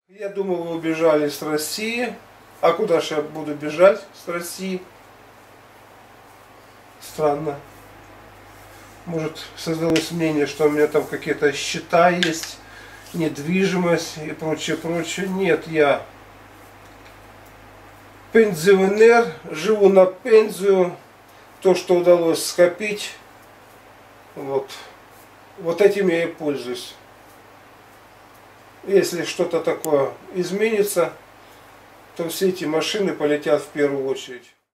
Я думал, вы убежали с России. А куда же я буду бежать с России? Странно. Может, создалось мнение, что у меня там какие-то счета есть, недвижимость и прочее, прочее. Нет, я пенсионер, живу на пенсию. То, что удалось скопить, вот этим я и пользуюсь. Если что-то такое изменится, то все эти машины полетят в первую очередь.